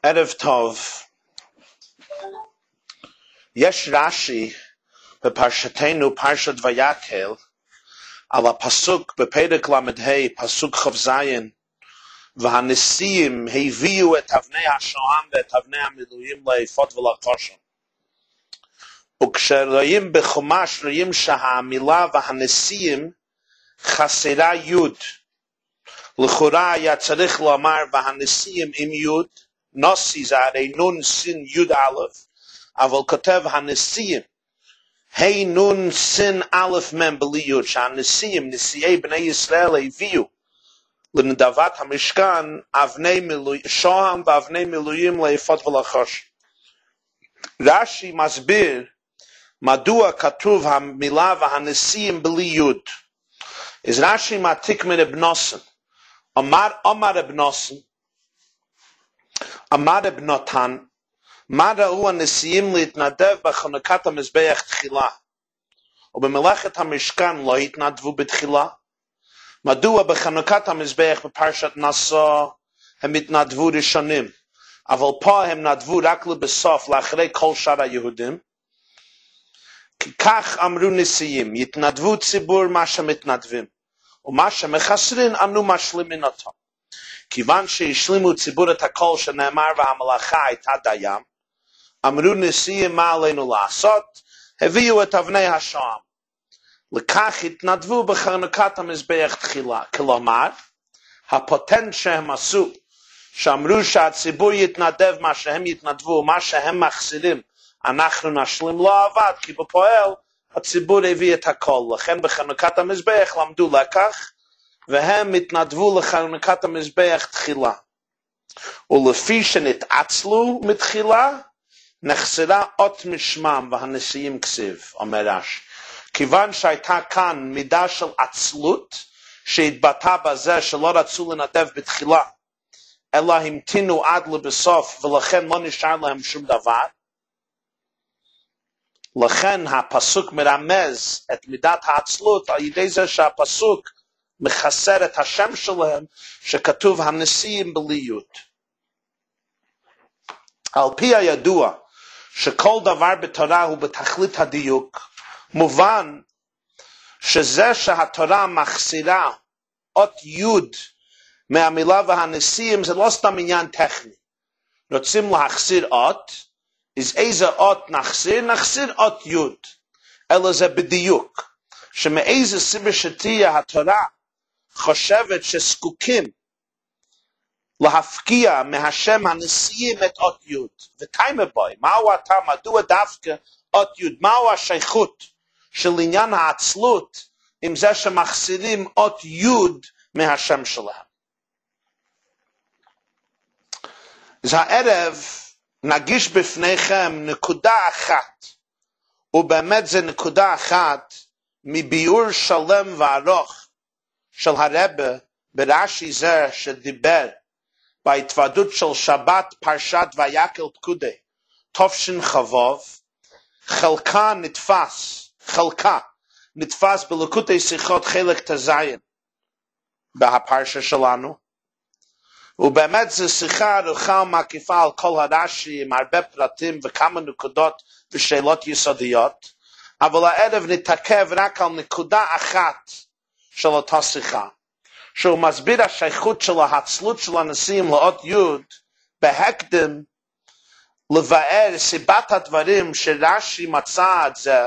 ערב טוב. יש רש"י בפרשתנו, פרשת ויקל, על הפסוק בפרק ל"ה, פסוק כ"ז, והנשיאים הביאו את אבני השוהם ואת אבני המילואים לאפוד ולכושם. וכשרואים בחומש, רואים שהמילה והנשיאים חסרה יוד. לכאורה היה צריך לומר והנשיאים עם יוד, נוסי זה הרי נון סין יוד א', אבל כותב הנשיאים, ה' נון סין א' מ' בלי יוד, שהנשיאים, נשיאי בני ישראל הביאו לנדבת המשכן שוהם ואבני מילואים לאפוד ולכושם. רש"י מסביר מדוע כתוב המילה והנשיאים בלי יוד. אז רש"י מעתיק מרב נוסן, אמר רב נוסן, אמר רב נתן, מה ראו הנשיאים להתנדב בחנוכת המזבח תחילה, ובמלאכת המשכן לא התנדבו בתחילה? מדוע בחנוכת המזבח בפרשת נשא הם התנדבו ראשונים, אבל פה הם נדבו רק לבסוף, לאחרי כל שאר היהודים? כי כך אמרו נשיאים, יתנדבו ציבור מה שמתנדבים, ומה שמחסרין אנו משלימין אותו. כיוון שהשלימו ציבור את הכל שנאמר והמלאכה הייתה דיין, אמרו נשיאים מה עלינו לעשות, הביאו את אבני השוהם. לכך התנדבו בחנוכת המזבח תחילה. כלומר, הפוטנט שהם עשו, שאמרו שהציבור יתנדב מה שהם יתנדבו, ומה שהם מחסירים, אנחנו נשלים, לא עבד, כי בפועל הציבור הביא את הכל. לכן בחנוכת המזבח למדו לקח, והם התנדבו לחנוכת המזבח תחילה. ולפי שנתעצלו מתחילה, נחסרה אות משמם והנשיאים כסיב, אומר רש"י. כיוון שהייתה כאן מידה של עצלות, שהתבטאה בזה שלא רצו לנדב בתחילה, אלא המתינו עד לבסוף, ולכן לא נשאר להם שום דבר, לכן הפסוק מרמז את מידת העצלות על ידי זה שהפסוק מחסר את השם שלהם שכתוב הנשיאים בלי יוד. על פי הידוע שכל דבר בתורה הוא בתכלית הדיוק, מובן שזה שהתורה מחסירה אות יוד מהמילה והנשיאים זה לא סתם עניין טכני. רוצים להחסיר אות, אז איזה אות נחסיר? נחסיר אות יוד. אלא זה בדיוק. שמאיזה סיבה שתהיה התורה חושבת שזקוקים להפקיע מהשם הנשיאים את אות יוד. ותיימה בוי, מהו אתה, מדוע דווקא אות יוד? מהו השייכות של עניין העצלות עם זה שמחסירים אות יוד מהשם שלהם? אז הערב נגיש בפניכם נקודה אחת, ובאמת זה נקודה אחת מביאור שלם וארוך של הרבה ברש"י זה שדיבר בהתוועדות של שבת פרשת ויקל פקודי תשכ"ו. חלקה נתפס בליקוטי שיחות חלק ט"ז בהפרשה שלנו, ובאמת זו שיחה ארוכה ומקיפה על כל הרש"י עם הרבה פרטים וכמה נקודות ושאלות יסודיות, אבל הערב נתעכב רק על נקודה אחת של אותה שיחה, שהוא מסביר השייכות של העצלות של הנשיאים לאות יוד, בהקדם לבאר סיבת הדברים שרש"י מצא את זה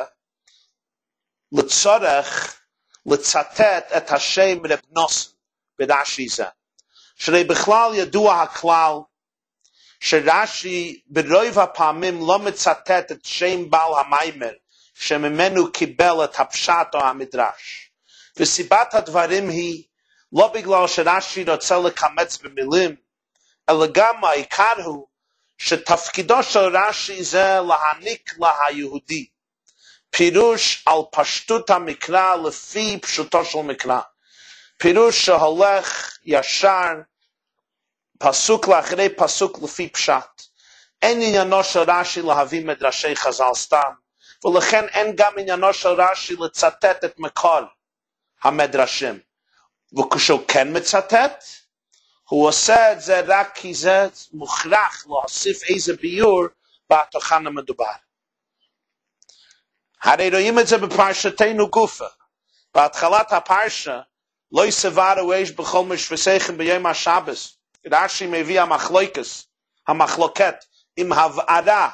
לצורך לצטט את השם רב נוסן ברש"י זה. שהרי בכלל ידוע הכלל שרש"י ברוב הפעמים לא מצטט את שם בעל המיימר שממנו קיבל את הפשט או המדרש. וסיבת הדברים היא לא בגלל שרש"י רוצה לקמץ במילים, אלא גם העיקר הוא שתפקידו של רש"י זה להעניק ליהודי פירוש על פשטות המקרא לפי פשוטו של מקרא. פירוש שהולך ישר פסוק לאחרי פסוק לפי פשט. אין עניינו של רש"י להביא מדרשי חז"ל סתם, ולכן אין גם עניינו של רש"י לצטט את מקור המדרשים. וכשהוא כן מצטט, הוא עושה את זה רק כי זה מוכרח להוסיף איזה ביור בתוכן המדובר. הרי רואים את זה בפרשתנו גופה. בהתחלת הפרשה, לא יסברו איש בכל משפסיכם ביום השבס. רש"י מביא המחלוקת עם הבערה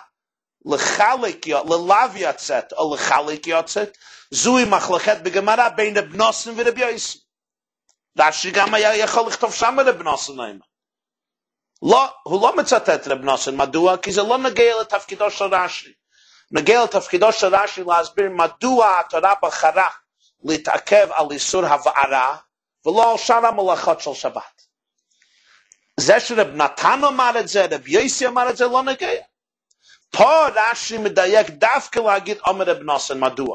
ללאו יוצאת או לחלק יוצאת, זוהי מחלוקת בגמרא בין רב נוסן ורב יוסי. רש"י גם היה יכול לכתוב שם רב נוסן. לא, הוא לא מצטט רב נוסן. מדוע? כי זה לא נגיע לתפקידו של רש"י. נגיע לתפקידו של רש"י להסביר מדוע התורה בחרה להתעכב על איסור הבערה ולא על שאר המלאכות של שבת. זה שרב נתן אמר את זה, רב יוסי אמר את זה, לא נגיע. פה רש"י מדייק דווקא להגיד אומר רב נוסן. מדוע?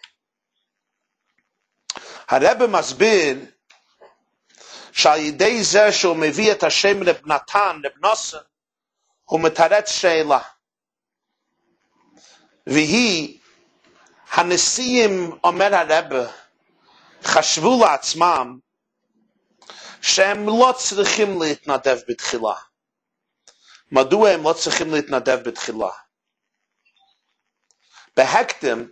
הרב מסביר שעל ידי זה שהוא מביא את השם רב נתן, רב נוסן, הוא מתרץ שאלה. והיא, הנשיאים, אומר הרב, חשבו לעצמם שהם לא צריכים להתנדב בתחילה. מדוע הם לא צריכים להתנדב בתחילה? בהקדם,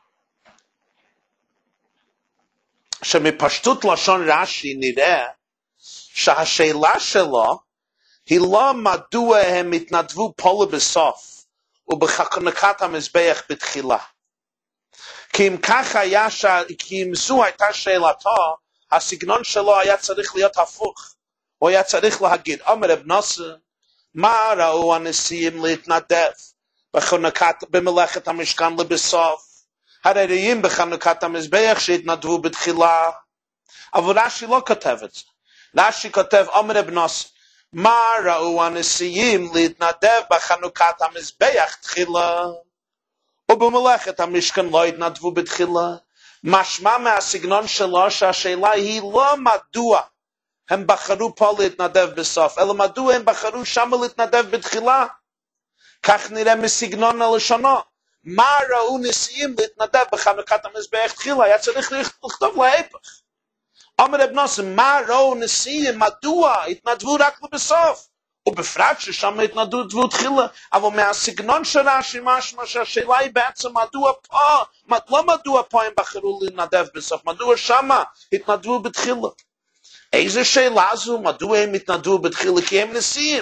שמפשטות לשון רש"י נראה שהשאלה שלו היא לא מדוע הם התנדבו פה לבסוף ובחנוכת המזבח בתחילה. כי אם כך היה, כי אם זו הייתה שאלתו, הסגנון שלו היה צריך להיות הפוך. הוא היה צריך להגיד, אומר רב נוסן, מה ראו הנשיאים להתנדב במלאכת המשכן לבסוף? הרי ראיים בחנוכת המזבח שהתנדבו בתחילה. אבל רש"י לא כותב את זה. רש"י כותב, אומר רב נוסן, מה ראו הנשיאים להתנדב בחנוכת המזבח תחילה? ובמלאכת המשכן לא התנדבו בתחילה. משמע מהסגנון שלו שהשאלה היא לא מדוע הם בחרו פה להתנדב בסוף, אלא מדוע הם בחרו שם להתנדב בתחילה. כך נראה מסגנון הלשונו. מה ראו נשיאים להתנדב בחנוכת המזבח תחילה? היה צריך לכתוב להפך. אומר רב נוסן, מה ראו נשיאים, מדוע התנדבו רק לבסוף? ובפרט ששם התנדבו תחילה. אבל מהסגנון של רש"י משמע שהשאלה היא בעצם מדוע פה, לא מדוע פה הם בחרו להתנדב בסוף, מדוע שם התנדבו בתחילה. איזה שאלה זו? מדוע הם התנדבו בתחילה? כי הם נשיאים.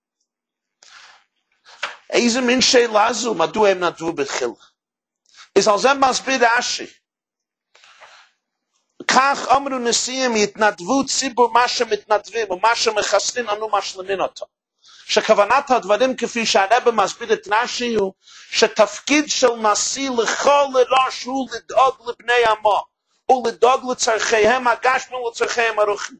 איזה מין שאלה זו? מדוע הם התנדבו בתחילה? אז על זה מסביר רש"י. כך אמרו נשיאים, יתנדבו ציבור מה שמתנדבים ומה שמחסנים אנו משלימים אותו. שכוונת הדברים כפי שהרב מסביר את רש"י הוא שתפקיד של נשיא לכל ראש הוא לדאוג לבני עמו ולדאוג לצרכיהם הגשמיים ולצרכיהם הרוחניים.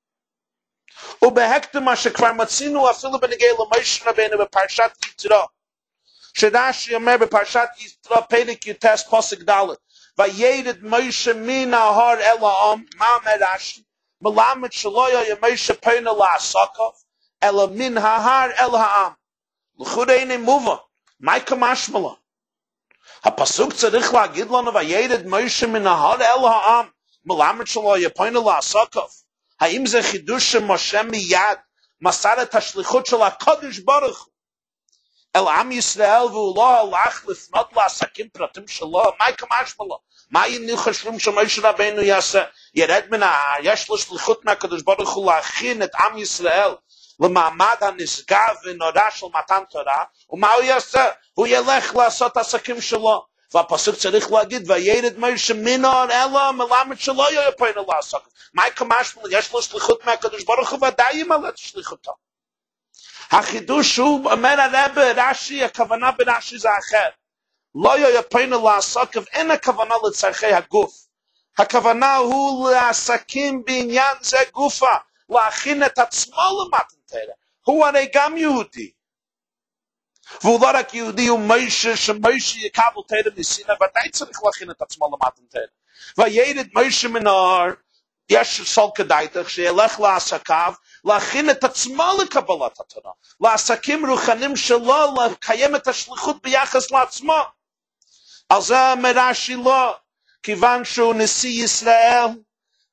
ובהקדם מה שכבר מצינו אפילו בנוגע למשה רבנו בפרשת יתרו, שרש"י אומר בפרשת יתרו פרק י"ט פסוק ד', וירד משה מן ההר אל העם. מה אומר רש"י? מלמד שלא היה משה פונה לעסקיו אלא מן ההר אל העם. לכאורה הנה מובן, מה כמשמע לו? הפסוק צריך להגיד לנו וירד משה מן ההר אל העם, מלמד שלא היה פונה לעסקיו. האם זה חידוש שמשה מיד מסר את השליחות של הקדוש ברוך הוא אל עם ישראל והוא לא הלך לפנות לעסקים פרטים שלו? מה כמשמע לו? מה היינו חושבים שמשה רבנו יעשה? ירד מן ההר, יש לו שליחות מהקדוש ברוך הוא להכין את עם ישראל למעמד הנשגב ונורא של מתן תורה, ומה הוא יעשה? הוא ילך לעשות עסקים שלו. והפסוק צריך להגיד וירד משה מן ההר אלא, מלמד שלא יהיה פונה לעסוק. מה כמשמע? יש לו שליחות מהקדוש ברוך הוא ודאי ימלא את שליחותו. החידוש הוא, אומר הרב רש"י, הכוונה ברש"י זה אחר. לא יהיה פונה לעסוק, אין הכוונה לצרכי הגוף. הכוונה הוא לעסקים בעניין זה גופה, להכין את עצמו למתן תורה. הוא הרי גם יהודי. והוא לא רק יהודי, הוא משה, שמשה יקבל תורה מסיני, ודאי צריך להכין את עצמו למתן תורה. וירד משה מן ההר, יש סול כדאיתך שילך לעסקיו, להכין את עצמו לקבלת התורה, לעסקים רוחניים שלו, לקיים את השליחות ביחס לעצמו. על זה אומר רש"י לא, כיוון שהוא נשיא ישראל,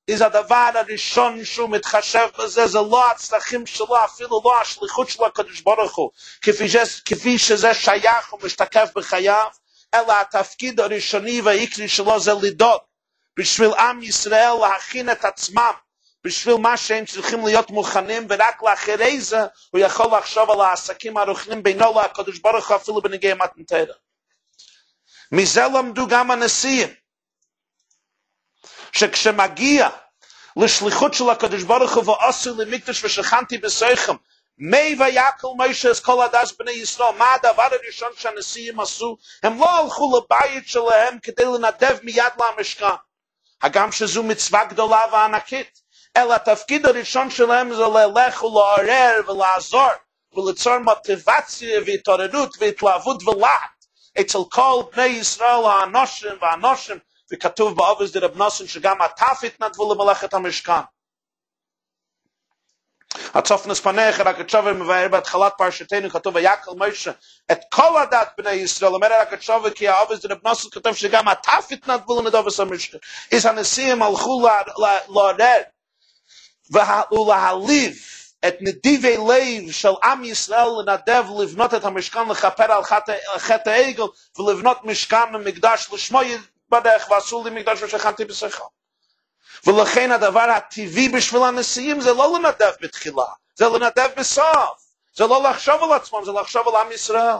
is הדבר הראשון שהוא מתחשב בזה, זה לא הצרכים שלו, אפילו לא השליחות של הקדוש ברוך הוא, כפי שזה שייך ומשתקף בחייו, אלא התפקיד הראשוני והעיקרי שלו זה לדאוג, בשביל עם ישראל להכין את עצמם, בשביל מה שהם צריכים להיות מוכנים, ורק לאחרי זה הוא יכול לחשוב על העסקים הרוחניים בינו לקדוש ברוך הוא אפילו בנגיע מתן תורה. מזה למדו גם הנשיאים, שכשמגיע לשליחות של הקדוש ברוך הוא ועשו למקדש ושכנתי בסכם, מי ויקל משה את כל הדס בני ישראל, מה הדבר הראשון שהנשיאים עשו? הם לא הלכו לבית שלהם כדי לנדב מיד למשכן, הגם שזו מצווה גדולה וענקית, אלא התפקיד הראשון שלהם זה ללך ולעורר ולעזור וליצור מוטיבציה והתעוררות והתלהבות ולהט אצל כל בני ישראל האנושים והאנושים, וכתוב באובס דרב נוסן שגם הטף התנדבו למלאכת המשכן. הצופנס פניך רק התשובה מבאר בהתחלת פרשתנו, כתוב ויקל משה את כל הדת בני ישראל, אומר רק התשובה כי האובס דרב נוסן כתוב שגם הטף התנדבו לנדובס המשכן. אז הנשיאים הלכו לעורר ולהעליב את נדיבי לב של עם ישראל לנדב לבנות את המשכן, לכפר על חטא העגל ולבנות משכן ומקדש לשמו יתברך, ועשו לי מקדש ושכנתי בסכם. ולכן הדבר הטבעי בשביל הנשיאים זה לא לנדב בתחילה, זה לנדב בסוף, זה לא לחשוב על עצמם, זה לחשוב על עם ישראל.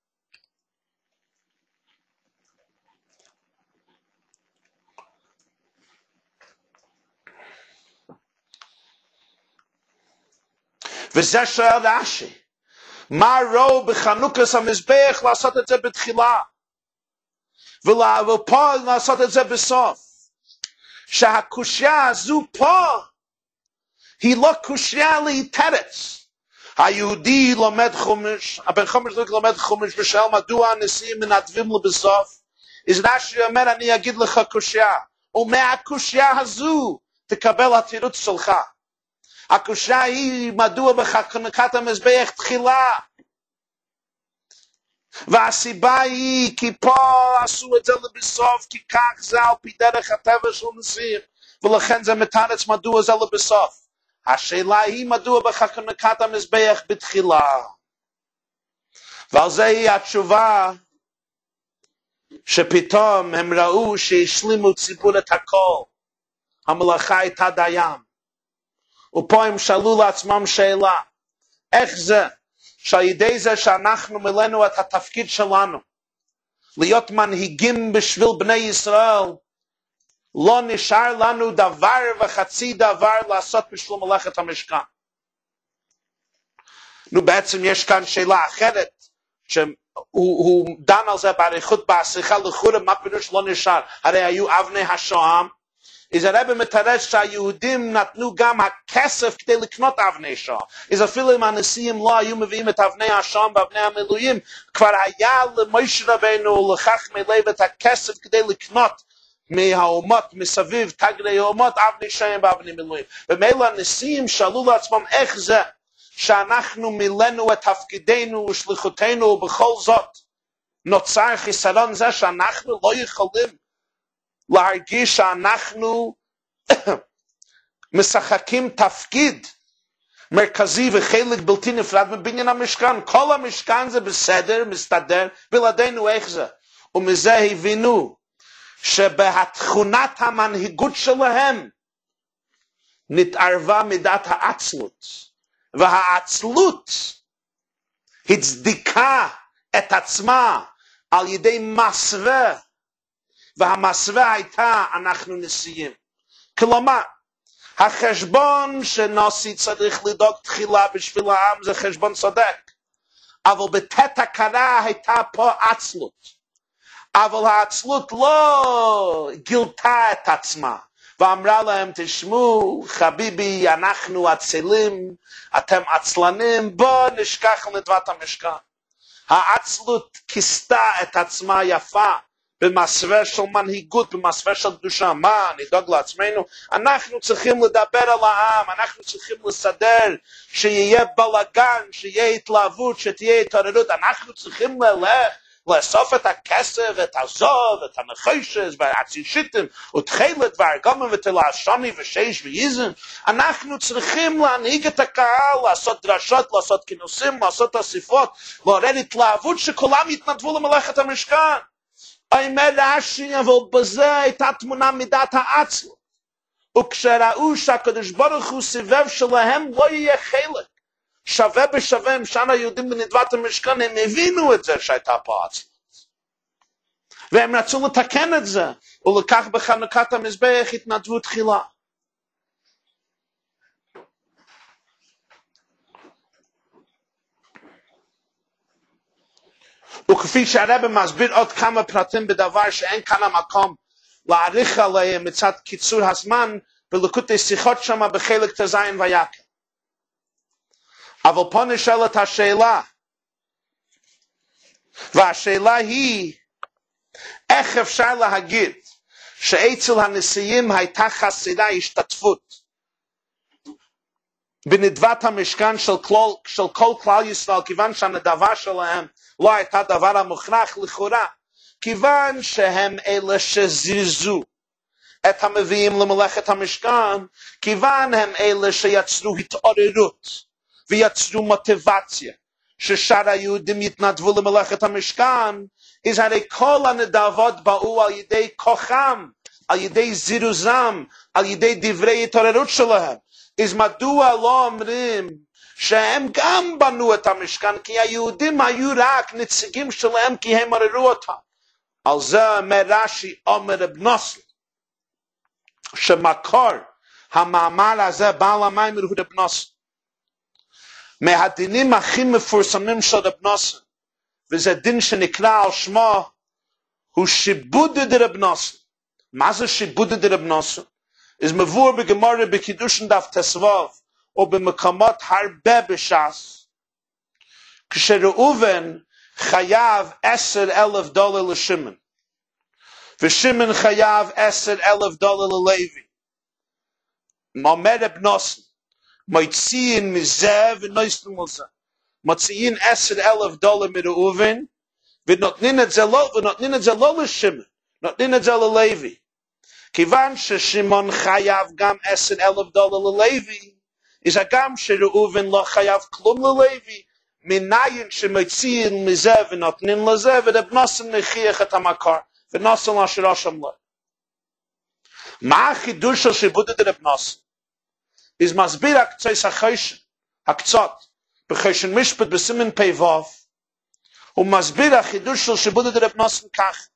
וזה שואל רש"י, מה ראו בחנוכת המזבח לעשות את זה בתחילה, ופה לעשות את זה בסוף? שהקושיה הזו פה היא לא קושיה להתרץ. היהודי לומד חומש, הבן חומש לומד חומש, ושאל מדוע הנשיאים מנדבים לו בסוף, אז רש"י אומר אני אגיד לך קושיה, ומהקושיה הזו תקבל התירוץ שלך. הקושיה היא מדוע בחנוכת המזבח תחילה, והסיבה היא כי פה עשו את זה לבסוף, כי כך זה על פי דרך הטבע של נשיאים, ולכן זה מתרץ מדוע זה לבסוף. השאלה היא מדוע בחנוכת המזבח בתחילה, ועל זה היא התשובה שפתאום הם ראו שהשלימו ציבור את הכל, המלאכה הייתה דיין, ופה הם שאלו לעצמם שאלה, איך זה שעל ידי זה שאנחנו מילאנו את התפקיד שלנו להיות מנהיגים בשביל בני ישראל, לא נשאר לנו דבר וחצי דבר לעשות בשביל מלאכת המשכן? בעצם יש כאן שאלה אחרת, שהוא דן על זה באריכות בשיחה לכאורה, מה פירוש לא נשאר? הרי היו אבני השוהם, אז הרב מתרץ שהיהודים נתנו גם הכסף כדי לקנות אבני שוהם. אז אפילו אם הנשיאים לא היו מביאים את אבני השוהם ואבני המילואים, כבר היה למשה רבנו לחכמי לב את הכסף כדי לקנות מהאומות מסביב, תגרי האומות, אבני שוהם ואבני מילואים. ומילא הנשיאים שאלו לעצמם איך זה שאנחנו מילאנו את תפקידנו ושליחותנו, ובכל זאת נוצר חיסרון זה שאנחנו לא יכולים להרגיש שאנחנו משחקים תפקיד מרכזי וחלק בלתי נפרד מבניין המשכן. כל המשכן זה בסדר, מסתדר, בלעדינו איך זה? ומזה הבינו שבתכונת המנהיגות שלהם נתערבה מידת העצלות, והעצלות הצדיקה את עצמה על ידי מסווה, והמסווה הייתה אנחנו נשיאים. כלומר, החשבון שנשיא צריך לדאוג תחילה בשביל העם זה חשבון צודק, אבל בתת הכרה הייתה פה עצלות, אבל העצלות לא גילתה את עצמה ואמרה להם תשמעו חביבי אנחנו עצלים, אתם עצלנים, בוא נשכח לנדבת המשכן. העצלות כיסתה את עצמה יפה במסווה של מנהיגות, במסווה של קדושה. מה, נדאג לעצמנו? אנחנו צריכים לדבר על העם, אנחנו צריכים לסדר, שיהיה בלגן, שיהיה התלהבות, שתהיה התעוררות. אנחנו צריכים ללך לאסוף את הכסף, את הזוב, את הנחושס, והצישיתים, ותחילת, והרגומים, ותלעשני, ושש ויזן. אנחנו צריכים להנהיג את הקהל, לעשות דרשות, לעשות כינוסים, לעשות אסיפות, לעורר התלהבות שכולם יתנדבו למלאכת המשכן. אומר רש"י, אבל בזה הייתה תמונה מידת העצלות. וכשראו שהקדוש ברוך הוא סיבב שלהם לא יהיה חלק. שווה בשווה עם שאר היהודים בנדבת המשכן, הם הבינו את זה שהייתה פה עצלות. והם רצו לתקן את זה, ולקח בחנוכת המזבח התנדבו תחילה. וכפי שהרב מסביר עוד כמה פרטים בדבר שאין כאן המקום להעריך עליהם מצד קיצור הזמן, בליקוטי שיחות שם בחלק תזין ויקל. אבל פה נשאלת השאלה, והשאלה היא, איך אפשר להגיד שאצל הנשיאים הייתה חסרה השתתפות בנדבת המשכן של כל כלל ישראל, כיוון שהנדבה שלהם לא הייתה דבר המוכרח לכאורה, כיוון שהם אלה שזירזו את המביאים למלאכת המשכן, כיוון הם אלה שיצרו התעוררות ויצרו מוטיבציה ששאר היהודים יתנדבו למלאכת המשכן, אז הרי כל הנדבות באו על ידי כוחם, על ידי זירוזם, על ידי דברי התעוררות שלהם. אז מדוע לא אומרים שהם גם בנו את המשכן, כי היהודים היו רק נציגים שלהם כי הם עוררו אותם. על זה אומר רש"י, אומר רב נוסל, שמקור המאמר הזה בעל המיימר הוא רב נוסל. מהדינים הכי מפורסמים של רב נוסל, וזה דין שנקרא על שמו, הוא שיבוד דרב נוסל. מה זה שיבוד דרב נוסל? זה מבואר בגמרא בקידושין דף תסבוב, או במקומות הרבה בש"ס, כשראובן חייב $10,000 לשמעון, ושמעון חייב $10,000 ללוי. אומר רב נוסל, מוציאים מזה ונוסעים מזה. מוציאים $10,000 מראובן, ונותנים את זה לא לשמעון, נותנים את זה ללוי. כיוון ששמעון חייב גם $10,000 ללוי, אז גם שראובן לא חייב כלום ללוי, מניין שמוציאים מזה ונותנים לזה, ורב נוסל מכריח את המקור, ונוסל אשר רשם לו. מה החידוש של שיבוד דרב נוסל? אז מסביר הקצות, בחושן משפט בסימן פ"ו, הוא מסביר החידוש של שיבוד דרב נוסל כך.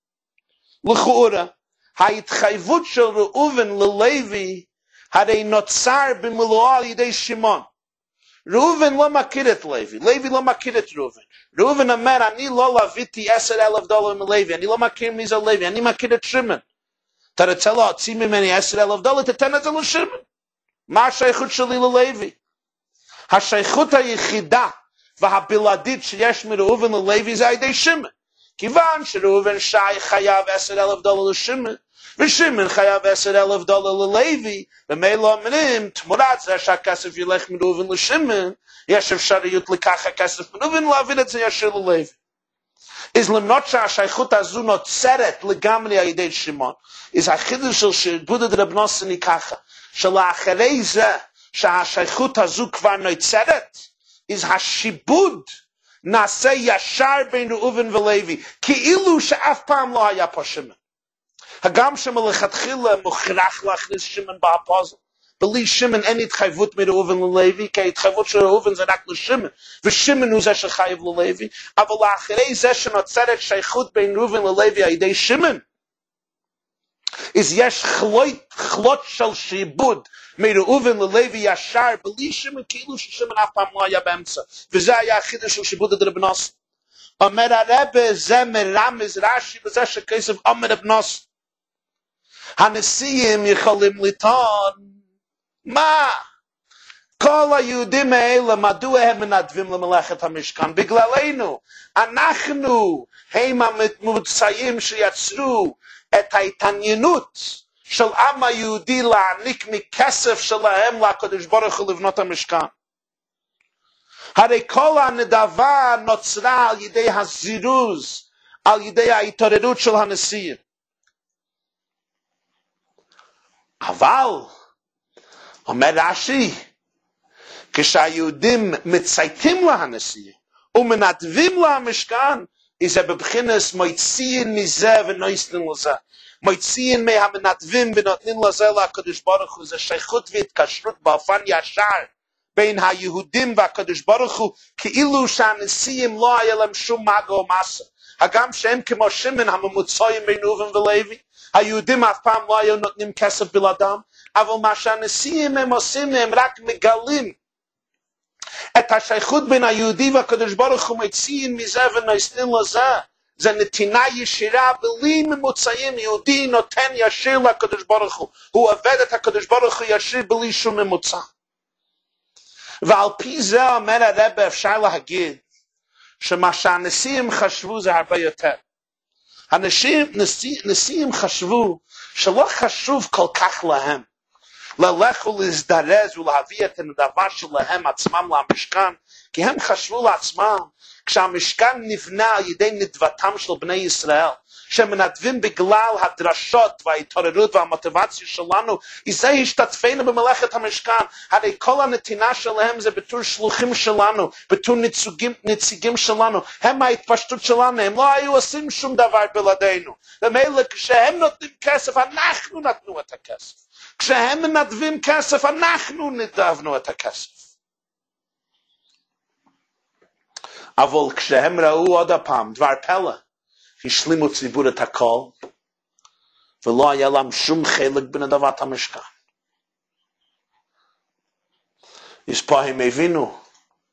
לכאורה, ההתחייבות של ראובן ללוי הרי נוצר במלואו על ידי שמעון. ראובן לא מכיר את לוי, לוי לא מכיר את ראובן. ראובן אומר, אני לא לוויתי $10,000 מלוי, אני לא מכיר מי זה לוי, אני מכיר את שמעון. אתה רוצה להוציא ממני $10,000, תתן את זה לשמעון. מה השייכות שלי ללוי? השייכות היחידה והבלעדית שיש מראובן ללוי זה על ידי שמעון. כיוון שראובן חייב $10,000 לשמעון, ושמעון חייב $10,000 ללוי, ומילא אומרים, תמורת זה שהכסף ילך מראובן לשמעון, יש אפשריות לקח הכסף מראובן להעביר את זה ישיר ללוי. אז למרות שהשייכות הזו נוצרת לגמרי על ידי שמעון, אז החידוש של שיבוד דרב נוסל היא ככה, שלאחרי זה שהשייכות הזו כבר נוצרת, אז השיבוד נעשה ישר בין ראובן ולוי, כאילו שאף פעם לא היה פה שמעון. הגם שמלכתחילה מוכרח להכניס שמעון בהפוזל. בלי שמעון אין התחייבות מראובן ללוי, כי ההתחייבות של ראובן זה רק לשמעון, ושמעון הוא זה שחייב ללוי, אבל לאחרי זה שנוצרת שייכות בין ראובן ללוי על ידי שמעון, אז יש חלות של שיבוד מראובן ללוי ישר, בלי שמעון, כאילו ששמעון אף פעם לא היה באמצע. וזה היה החידוש של שיבוד דרב נוסל. אומר הרב, זה מרמז רש"י בזה שכסף אומר רב נוסל. הנשיאים יכולים לטעון, מה? כל היהודים האלה, מדוע הם מנדבים למלאכת המשכן? בגללנו. אנחנו הם הממוצעים שיצרו את ההתעניינות של עם היהודי להעניק מכסף שלהם לקדוש ברוך הוא לבנות המשכן. הרי כל הנדבה נוצרה על ידי הזירוז, על ידי ההתעוררות של הנשיאים. אבל, אומר רש"י, כשהיהודים מצייתים להנשיא ומנדבים למשכן, זה בבחינס מוציאים מזה ונותנים לזה. מוציאים מהמנדבים ונותנים לזה לקדוש ברוך הוא. זה שייכות והתקשרות באופן ישר בין היהודים והקדוש ברוך הוא, כאילו שהנשיאים לא היה להם שום מגע או מסה. הגם שהם כמו שמן הממוצעים בין ראובן ולוי, היהודים אף פעם לא היו נותנים כסף בלעדם, אבל מה שהנשיאים הם עושים, הם רק מגלים את השייכות בין היהודי והקדוש ברוך הוא, מוציאים מזה ונותנים לזה. זה נתינה ישירה בלי ממוצעים. יהודי נותן ישיר לקדוש ברוך הוא. הוא עובד את הקדוש ברוך הוא ישיר בלי שום ממוצע. ועל פי זה אומר הרב, אפשר להגיד שמה שהנשיאים חשבו זה הרבה יותר. נשיאים חשבו שלא חשוב כל כך להם ללך ולהזדרז ולהביא את הדבר שלהם עצמם למשכן, כי הם חשבו לעצמם, כשהמשכן נבנה על ידי נדבתם של בני ישראל, שמנדבים בגלל הדרשות וההתעוררות והמוטיבציה שלנו, זה השתתפנו במלאכת המשכן. הרי כל הנתינה שלהם זה בתור שלוחים שלנו, בתור נציגים שלנו, הם ההתפשטות שלנו, הם לא היו עושים שום דבר בלעדינו. ומילא כשהם נותנים כסף, אנחנו נתנו את הכסף. כשהם מנדבים כסף, אנחנו נדבנו את הכסף. אבל כשהם ראו עוד הפעם דבר פלא, השלימו ציבור את הכל, ולא היה להם שום חלק בנדבת המשכן. אז פה הם הבינו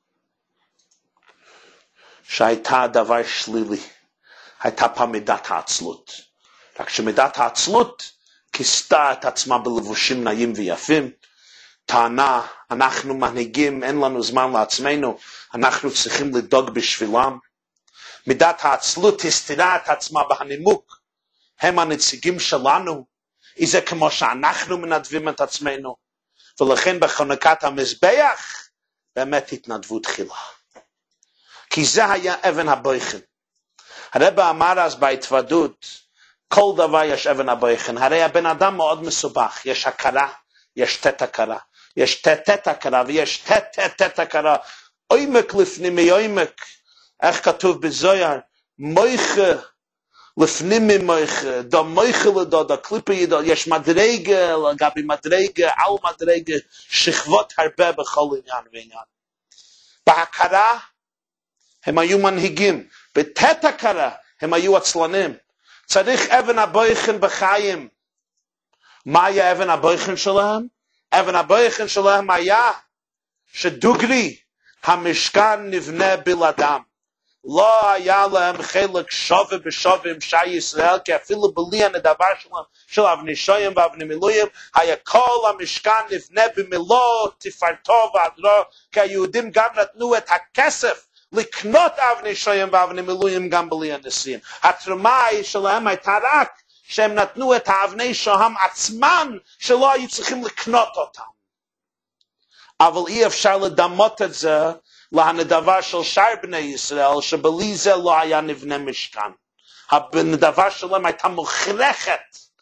שהייתה דבר שלילי, הייתה פה מידת העצלות. רק שמידת העצלות כיסתה את עצמה בלבושים נעים ויפים, טענה, אנחנו מנהיגים, אין לנו זמן לעצמנו, אנחנו צריכים לדאוג בשבילם. מידת העצלות הסתירה את עצמה בהנימוק, הם הנציגים שלנו, זה כמו שאנחנו מנדבים את עצמנו, ולכן בחנוכת המזבח באמת התנדבו תחילה. כי זה היה אבן הבויכן. הרב אמר אז בהתוודות, כל דבר יש אבן הבויכן. הרי הבן אדם מאוד מסובך, יש הכרה, יש תת הכרה, יש תת הכרה ויש תת הכרה, עומק לפנים מעומק. איך כתוב בזוהר, מויכה לפנים ממויכה, דו מויכה לדו, דו קליפה ידו, יש מדרגה לגבי מדרגה, על מדרגה, שכבות הרבה בכל עניין ועניין. בהכרה הם היו מנהיגים, בתת הכרה הם היו עצלנים. צריך אבן הבויכן בחיים. מה היה אבן הבויכן שלהם? אבן הבויכן שלהם היה שדוגרי המשכן נבנה בלעדם. לא היה להם חלק שווה בשווה עם שי ישראל, כי אפילו בלי הנדבר שלהם, של אבני שויים ואבני מילואים, היה כל המשכן נבנה במלוא תפארתו והדרו, כי היהודים גם נתנו את הכסף לקנות אבני שויים ואבני מילואים גם בלי הנשיאים. התרומה שלהם הייתה רק שהם נתנו את האבני שוהם עצמם, שלא היו צריכים לקנות אותם. אבל אי אפשר לדמות את זה להנדבה של שאר בני ישראל, שבלי זה לא היה נבנה משכן. הנדבה שלהם הייתה מוכרחת.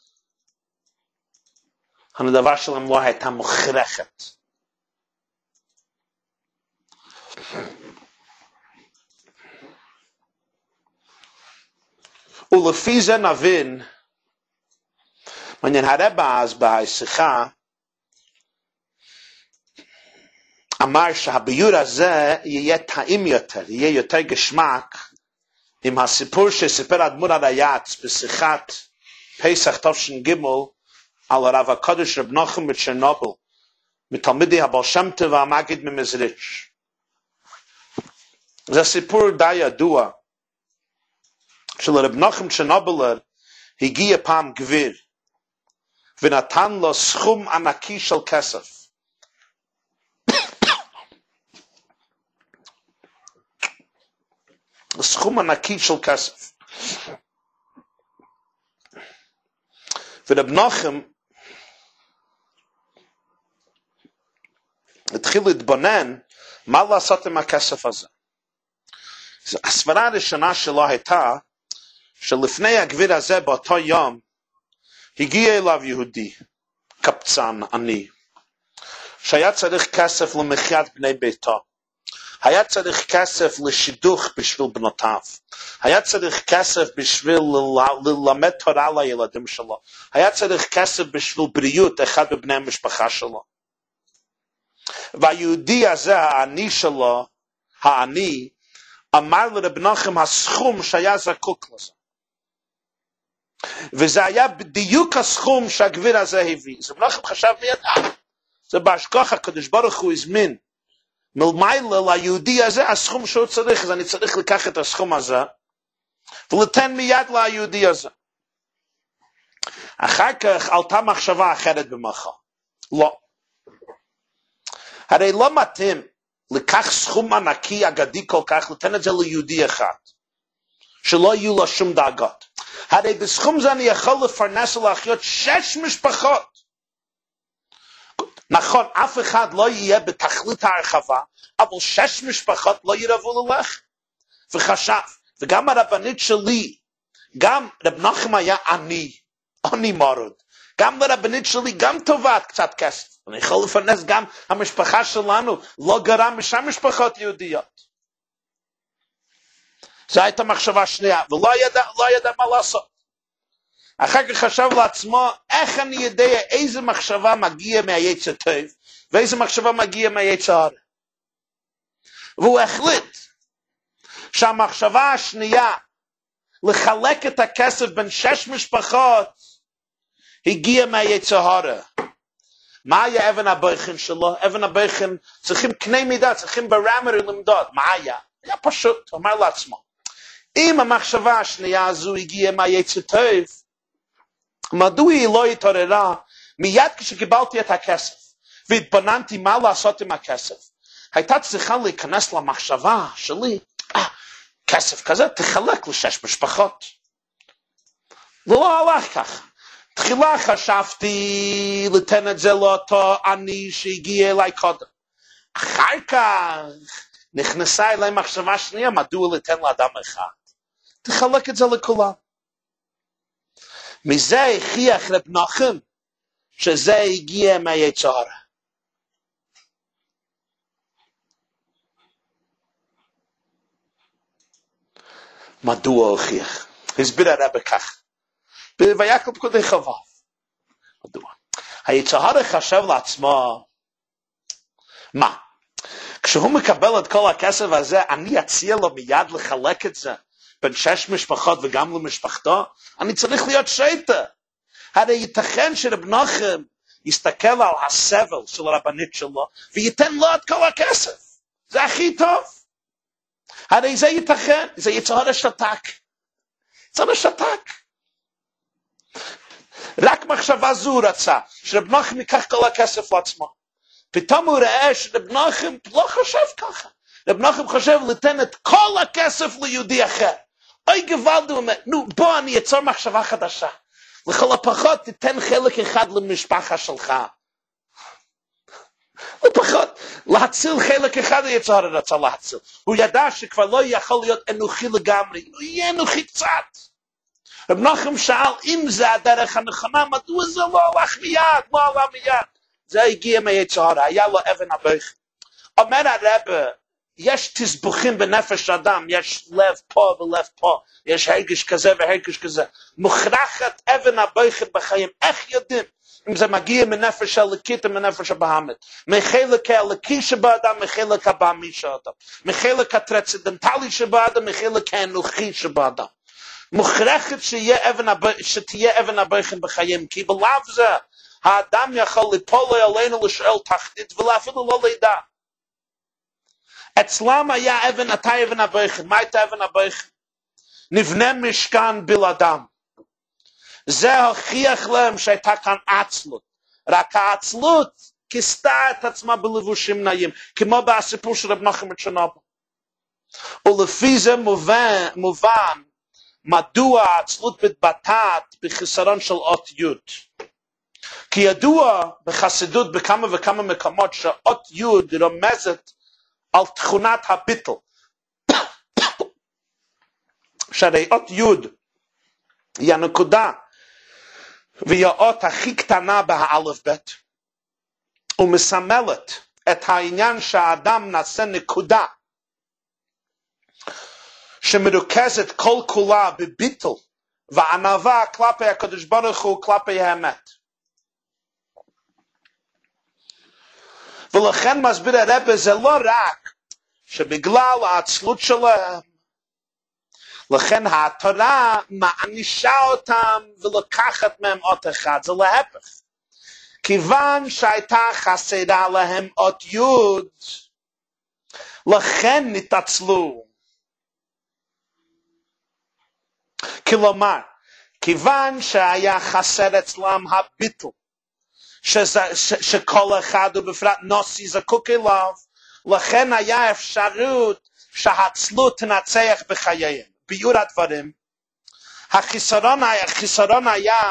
הנדבה שלהם לא הייתה מוכרחת. ולפי זה נבין, מעניין הרב אז בהשיחה, אמר שהביור הזה יהיה טעים יותר, יהיה יותר גשמק, עם הסיפור שסיפר אדמו"ר הריי"צ בשיחת פסח תש"ג על הרב הקדוש רב נחום בצ'רנוביל, מתלמידי הבעל שם טוב והמגיד ממזריץ'. זה סיפור די ידוע, שלרב נחום צ'רנובילר הגיע פעם גביר, ונתן לו סכום ענקי של כסף. סכום ענקי של כסף. ורב נחום התחיל להתבונן מה לעשות עם הכסף הזה? הסברה הראשונה שלו הייתה, שלפני הגביר הזה באותו יום, הגיע אליו יהודי, קבצן, עני, שהיה צריך כסף למחיית בני ביתו, היה צריך כסף לשידוך בשביל בנותיו, היה צריך כסף בשביל ללמד תורה לילדים שלו, היה צריך כסף בשביל בריאות אחד בבני המשפחה שלו. והיהודי הזה, העני שלו, העני, אמר לרב נחום הסכום שהיה זקוק לזה. וזה היה בדיוק הסכום שהגביר הזה הביא. רב נחום חשב מיד, זה בהשגחה הקדוש ברוך הוא הזמין מלמעלה ליהודי הזה הסכום שהוא צריך, אז אני צריך לקחת את הסכום הזה ולתן מיד ליהודי הזה. אחר כך עלתה מחשבה אחרת במוחו. לא. הרי לא מתאים לקח סכום ענקי אגדי כל כך, לתן את זה ליהודי אחד, שלא יהיו לו שום דאגות. הרי בסכום זה אני יכול לפרנס ולהחיות 6 משפחות. נכון, אף אחד לא יהיה בתכלית ההרחבה, אבל 6 משפחות לא ירבו ללך. וחשב, וגם הרבנית שלי, גם רב נחום היה עני מרוד. גם לרבנית שלי, גם טובת קצת כסף. אני יכול לפרנס גם המשפחה שלנו, לא גרם משם משפחות יהודיות. זו הייתה מחשבה שנייה, ולא ידע מה לעשות. אחר כך חשב לעצמו, איך אני יודע איזה מחשבה מגיע מהיצר טוב, ואיזה מחשבה מגיע מהיצר הרע. והוא החליט שהמחשבה השנייה, לחלק את הכסף בין 6 משפחות, הגיע מהיצר הרע. מה היה אבן הבכן שלו? אבן הבכן צריכים קנה מידה, צריכים ברמר למדוד. מה היה? היה פשוט, הוא אמר לעצמו. אם המחשבה השנייה הזו הגיעה מהיצר טוב, מדוע היא לא התעוררה מיד כשקיבלתי את הכסף, והתבוננתי מה לעשות עם הכסף? הייתה צריכה להיכנס למחשבה שלי, כסף כזה תחלק ל6 משפחות. לא הלך ככה. תחילה חשבתי לתן את זה לאותו עני שהגיע אליי קודם. אחר כך נכנסה אליי מחשבה שנייה, מדוע לתן לאדם אחד? תחלק את זה לכולם. מזה הכריח רב נחום שזה הגיע מהיצר הרע. מדוע הוכיח? הסביר הרב כך. ויקל פקודי חובב. מדוע? היצר הרע חשב לעצמו, מה? כשהוא מקבל את כל הכסף הזה, אני אציע לו מיד לחלק את זה בין 6 משפחות וגם למשפחתו? אני צריך להיות שייטה. הרי ייתכן שרב נחום יסתכל על הסבל של הרבנית שלו וייתן לו את כל הכסף. זה הכי טוב. הרי זה ייתכן, זה יצר הרע שתק. יצר הרע שתק. רק מחשבה זו רצה, שרב נחום ייקח כל הכסף לעצמו. פתאום הוא ראה שרב נחום לא חושב ככה. רב נחום חושב לתן את כל הכסף ליהודי אחר. אוי גוואלד, הוא אומר, נו בוא אני אצור מחשבה חדשה. לכל הפחות תיתן חלק אחד למשפחה שלך. לפחות, להציל חלק אחד יצר הרע רצה להציל. הוא ידע שכבר לא יכול להיות אנוכי לגמרי, הוא יהיה אנוכי קצת. רב נחום שאל, אם זה הדרך הנכונה, מדוע זה לא הלך מיד, לא עלה מיד? זה הגיע מהיצר הרע, היה לו אבן הבכן. אומר הרב, יש תסבוכים בנפש אדם, יש לב פה ולב פה, יש הרגש כזה והרגש כזה. מוכרחת אבן הבכן בחיים, איך יודעים? אם זה מגיע מנפש הלקית או מנפש הבהמית. מחלק הלקי שבאדם, מחלק הבהמי שבאדם. מחלק הטרנסצנדנטלי שבאדם, מחלק האנוכי שבאדם. מוכרחת שתהיה אבן הבכן בחיים, כי בלאו זה האדם יכול ליפול עלינו לשאול תחתית ולאפילו לא לידע. אצלם היה אבן הבכן. מה הייתה אבן הבכן? נבנה משכן בלעדם. זה הוכיח להם שהייתה כאן עצלות. רק העצלות כיסתה את עצמה בלבושים נעים, כמו בסיפור של רב נחום מצ'רנוביל. ולפי זה מובן מדוע העצלות מתבטאת בחיסרון של אות י'. כי ידוע בחסידות בכמה וכמה מקומות שאות י' רומזת על תכונת הביטל. שהרי אות יוד היא הנקודה והיא האות הכי קטנה באלף בית, ומסמלת את העניין שהאדם נעשה נקודה שמרוכזת כל כולה בביטל וענווה כלפי הקדוש ברוך הוא, כלפי האמת. ולכן מסביר הרב, זה לא רק שבגלל העצלות שלהם, לכן התורה מענישה אותם ולקחת מהם אות אחד, זה להפך. כיוון שהייתה חסרה להם אות יוד, לכן נתעצלו. כלומר, כיוון שהיה חסר אצלם הביטל, שכל אחד ובפרט נוסי זקוק אליו, לכן היה אפשרות שהעצלות תנצח בחייהם. ביור הדברים, החיסרון היה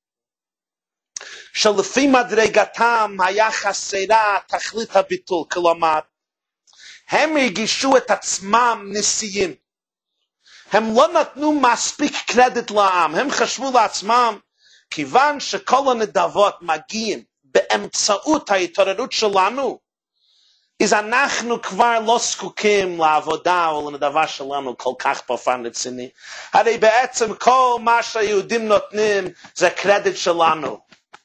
שלפי מדרגתם היה חסרה תכלית הביטול, כלומר, הם הרגישו את עצמם נשיאים. הם לא נתנו מספיק קרדיט לעם, הם חשבו לעצמם, כיוון שכל הנדבות מגיעים באמצעות ההתעוררות שלנו, אז אנחנו כבר לא זקוקים לעבודה או לנדבה שלנו כל כך פרפן רציני. הרי בעצם כל מה שהיהודים נותנים זה קרדיט שלנו.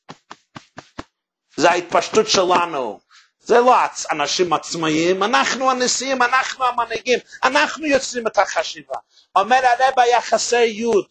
זה ההתפשטות שלנו. זה לא אנשים עצמאיים, אנחנו הנשיאים, אנחנו המנהיגים, אנחנו יוצרים את החשיבה. אומר הרב, היה חסר יוד.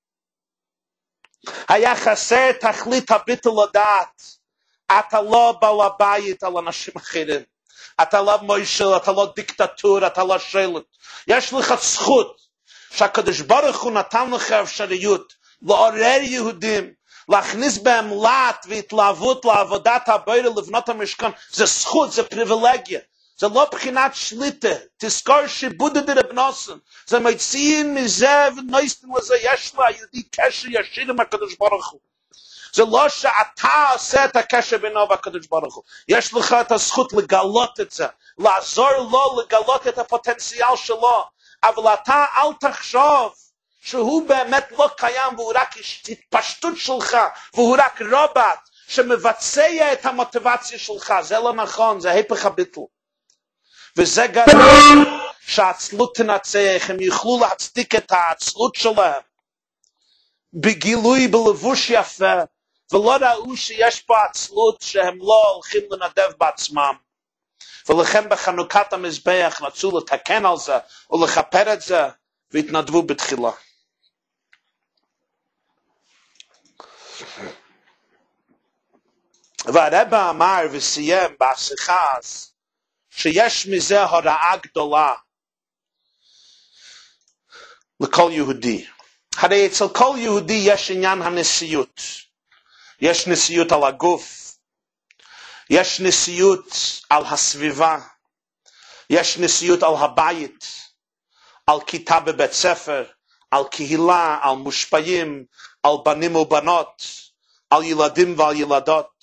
היה חסר תכלית הביטל לדעת. אתה לא בעל הבית על אנשים אחרים. אתה לא מוישל, אתה לא דיקטטור, אתה לא שלט. יש לך זכות שהקדוש ברוך הוא נתן לך אפשריות לעורר יהודים, להכניס בהם להט והתלהבות לעבודת הבית לבנות המשכן. זה זכות, זה פריבילגיה. זה לא בחינת שליטה. תזכור שיבוד דרב נוסן. זה מציעים מזה ונויסטים לזה. יש לה יהודי קשר ישיר עם הקדוש ברוך הוא. זה לא שאתה עושה את הקשר בינו והקדוש ברוך הוא. יש לך את הזכות לגלות את זה. לעזור לו לגלות את הפוטנציאל שלו. אבל אתה אל תחשוב שהוא באמת לא קיים והוא רק התפשטות שלך והוא רק רובוט שמבצע את המוטיבציה שלך. זה לא נכון, זה היפך הביטל. וזה גרם שהעצלות תנצח, הם יוכלו להצדיק את העצלות שלהם בגילוי, בלבוש יפה, ולא ראו שיש פה עצלות שהם לא הולכים לנדב בעצמם. ולכן בחנוכת המזבח רצו לתקן על זה ולכפר את זה והתנדבו בתחילה. והרב אמר וסיים בשיחה שיש מזה הוראה גדולה לכל יהודי. הרי אצל כל יהודי יש עניין הנשיאות. יש נשיאות על הגוף, יש נשיאות על הסביבה, יש נשיאות על הבית, על כיתה בבית ספר, על קהילה, על מושפעים, על בנים ובנות, על ילדים ועל ילדות.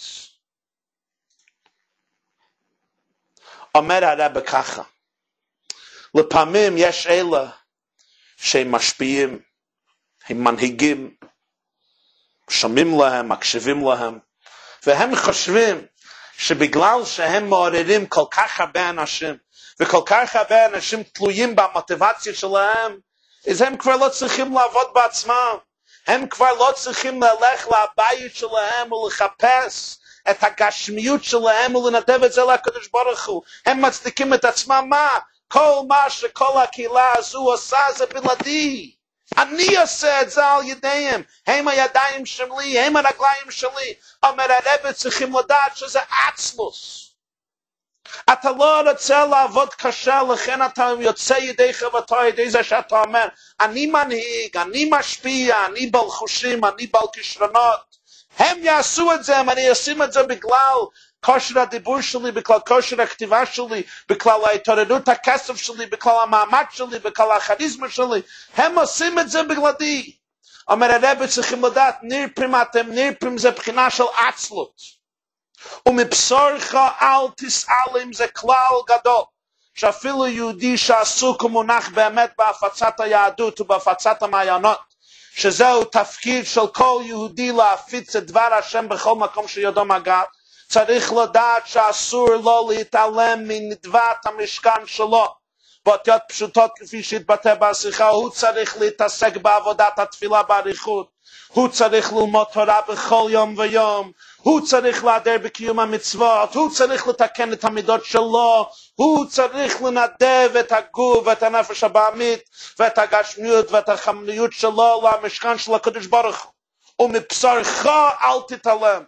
אומר הרב ככה, לפעמים יש אלה שהם משפיעים, הם מנהיגים, שומעים להם, מקשיבים להם, והם חושבים שבגלל שהם מעוררים כל כך הרבה אנשים, וכל כך הרבה אנשים תלויים במוטיבציה שלהם, אז הם כבר לא צריכים לעבוד בעצמם. הם כבר לא צריכים ללך לבית שלהם ולחפש את הגשמיות שלהם ולנדב את זה לקדוש ברוך הוא. הם מצדיקים את עצמם מה? כל מה שכל הקהילה הזו עושה זה בלעדי. אני עושה את זה על ידיהם. הם הידיים שלי, הם הרגליים שלי. אומר הרב, צריכים לדעת שזה עצלוס. אתה לא רוצה לעבוד קשה, לכן אתה יוצא ידי חברתו, ידי זה שאתה אומר, אני מנהיג, אני משפיע, אני בעל חושים, אני בעל כישרונות. הם יעשו את זה, אני אשים את זה בגלל כושר הדיבור שלי, בגלל כושר הכתיבה שלי, בגלל ההתעוררות הכסף שלי, בגלל המעמד שלי, בגלל הכריזמה שלי. הם עושים את זה בגללי. אומר הרב, צריכים לדעת, נרפים אתם, נרפים זה בחינה של עצלות. ומבשורך אל תסעלם, זה כלל גדול, שאפילו יהודי שעסוק ומונח באמת בהפצת היהדות ובהפצת המעיינות, שזהו תפקיד של כל יהודי להפיץ את דבר השם בכל מקום שידו מגע, צריך לדעת שאסור לו להתעלם מנדבת המשכן שלו. באותיות פשוטות כפי שהתבטא בשיחה, הוא צריך להתעסק בעבודת התפילה באריכות, הוא צריך ללמוד תורה בכל יום ויום, הוא צריך להדר בקיום המצוות, הוא צריך לתקן את המידות שלו, הוא צריך לנדב את הגוף ואת הנפש הבעמית ואת הגשמיות ואת החמניות שלו למשכן של הקדוש ברוך הוא. ומבשרך אל תתעלם.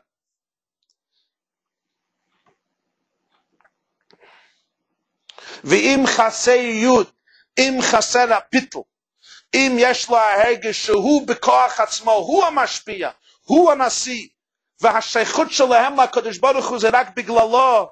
ואם חסר יוד, אם חסר הפיתל, אם יש לו הרגש שהוא בכוח עצמו, הוא המשפיע, הוא הנשיא, והשייכות שלהם לקדוש ברוך הוא זה רק בגללו,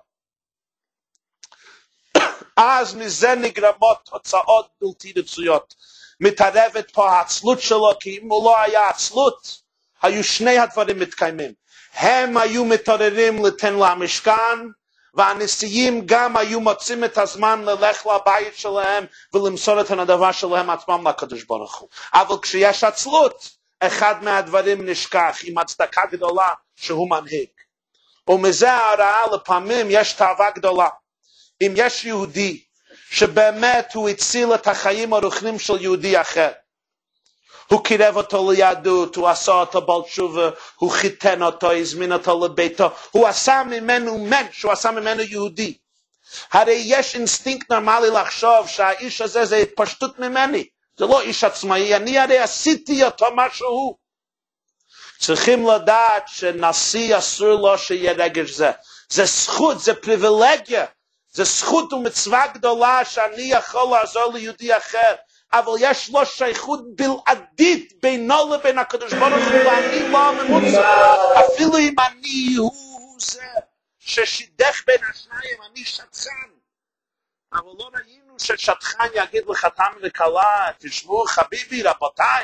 אז מזה נגרמות תוצאות בלתי רצויות. מתערבת פה העצלות שלו, כי אם הוא לא היה עצלות, היו שני הדברים מתקיימים. הם היו מתעוררים לתן למשכן, והנשיאים גם היו מוצאים את הזמן ללך לבית שלהם ולמסור את הנדבה שלהם עצמם לקדוש ברוך הוא. אבל כשיש עצלות, אחד מהדברים נשכח עם הצדקה גדולה שהוא מנהיג. ומזה הרעה לפעמים יש תאווה גדולה. אם יש יהודי שבאמת הוא הציל את החיים הרוחניים של יהודי אחר, הוא קירב אותו ליהדות, הוא עשה אותו בעל תשובה, הוא חיתן אותו, הזמין אותו לביתו, הוא עשה ממנו מנש, הוא עשה ממנו יהודי. הרי יש אינסטינקט נורמלי לחשוב שהאיש הזה זה התפשטות ממני, זה לא איש עצמאי, אני הרי עשיתי אותו משהו. צריכים לדעת שנשיא אסור לו שיהיה רגש זה. זה זכות, זה פריבילגיה, זה זכות ומצווה גדולה שאני יכול לעזור ליהודי אחר. אבל יש לו שייכות בלעדית בינו לבין הקדוש ברוך הוא, ואני לא ממוצע. אפילו אם אני הוא זה ששידך בין השניים, אני שטחן. אבל לא ראינו ששטחן יגיד לחתן וכלה, תשמעו חביבי רבותיי,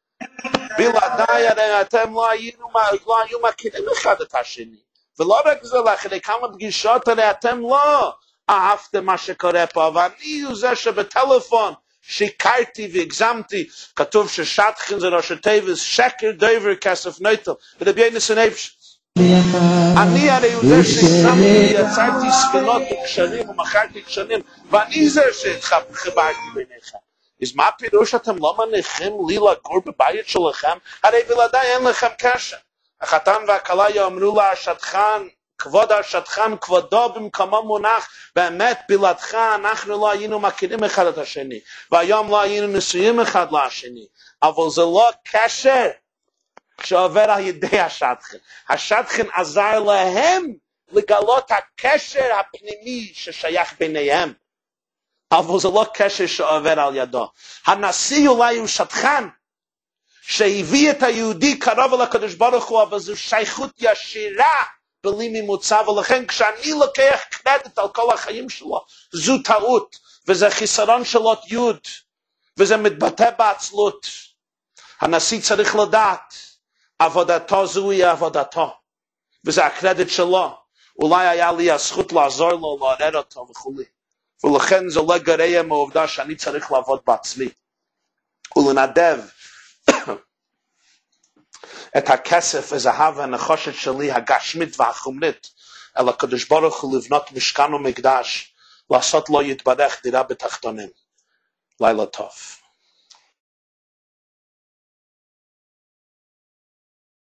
בלעדיי הרי אתם לא היו מכירים אחד את השני. ולא רק זה, לאחרי כמה פגישות הרי אתם לא אהבתם מה שקורה פה, ואני הוא זה שבטלפון שיקרתי והגזמתי. כתוב ששטחן זה ראשי תיבות שקר דובר כסף נוטל, ורבי נסן אפשץ. אני הרי הוא זה שהגזמתי, יצרתי ספינות וקשרים ומכרתי קשרים, ואני זה שהתחברתי ביניכם. אז מה הפירוש שאתם לא מניחים לי לגור בבית שלכם? הרי בלעדיי אין לכם קשר. החתן והכלה יאמרו לה השטחן, כבוד השטחן, כבודו במקומו מונח, באמת בלעדך אנחנו לא היינו מכירים אחד את השני, והיום לא היינו נשואים אחד לשני, אבל זה לא קשר שעובר על ידי השטחן. השטחן עזר להם לגלות הקשר הפנימי ששייך ביניהם, אבל זה לא קשר שעובר על ידו. הנשיא אולי הוא שטחן, שהביא את היהודי קרוב אל הקדוש ברוך הוא, אבל זו שייכות ישירה בלי ממוצע, ולכן כשאני לוקח קרדיט על כל החיים שלו, זו טעות, וזה חיסרון של אות יוד, וזה מתבטא בעצלות. הנשיא צריך לדעת, עבודתו זוהי עבודתו, וזה הקרדיט שלו. אולי היה לי הזכות לעזור לו, לעורר אותו וכו'. ולכן זה לא גרוע מהעובדה שאני צריך לעבוד בעצמי, ולנדב את הכסף וזהב והנחושת שלי, הגשמית והחומרית, אל הקדוש ברוך הוא לבנות משכן ומקדש, לעשות לו יתברך דירה בתחתונים. לילה טוב.